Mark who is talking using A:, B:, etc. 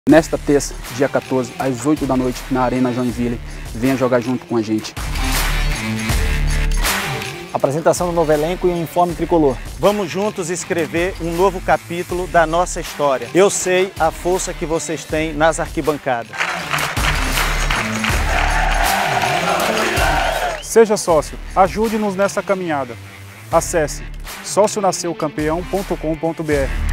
A: Nesta terça, dia 14, às 8 da noite, na Arena Joinville. Venha jogar junto com a gente.
B: Apresentação do novo elenco e um uniforme tricolor.
C: Vamos juntos escrever um novo capítulo da nossa história. Eu sei a força que vocês têm nas arquibancadas.
D: Seja sócio, ajude-nos nessa caminhada. Acesse socionasceucampeão.com.br.